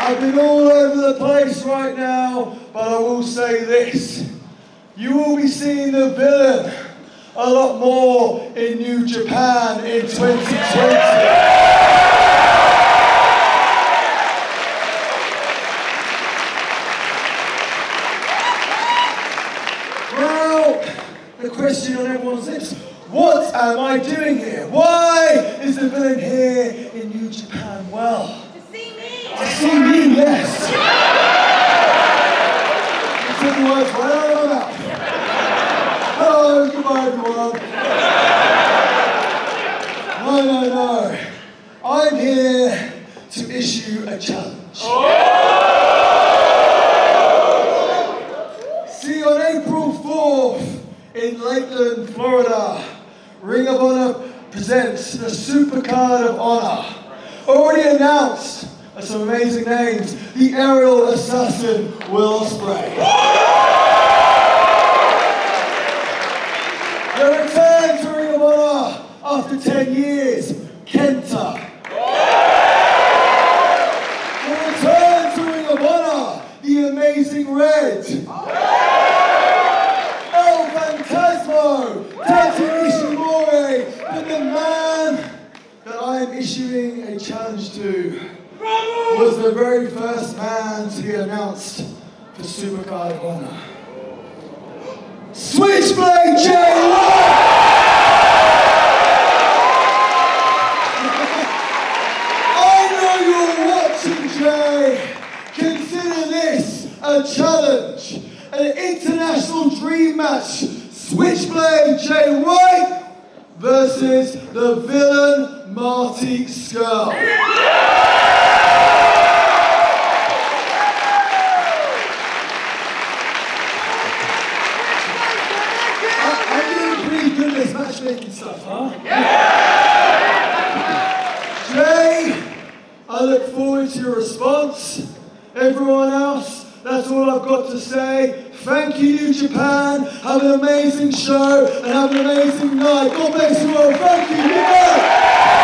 I've been all over the place right now, but I will say this. You will be seeing the villain a lot more in New Japan in 2020. The question on everyone's lips, what am I doing here? Why is the villain here in New Japan? Well, to see me! To see me, yes! You took the words right out of my mouth. Hello, goodbye everyone. No. I'm here to issue a challenge. See you on April 4th. In Lakeland, Florida, Ring of Honor presents the Supercard of Honor. Already announced are some amazing names. The aerial assassin, Will Ospreay. The return to Ring of Honor after 10 years, Kenta. The return to Ring of Honor, the amazing Red. But the man that I am issuing a challenge to was the very first man to be announced for Supercard of Honor. Switchblade Jay White! I know you're watching, Jay. Consider this a challenge, an international dream match. Switchblade Jay White versus the villain Marty Scurll. I'm doing pretty good at this matchmaking stuff, huh? Jay, I look forward to your response. Everyone else, that's all I've got to say. Thank you, New Japan. Have an amazing show and have an amazing night. God bless you all. Thank you. Goodbye.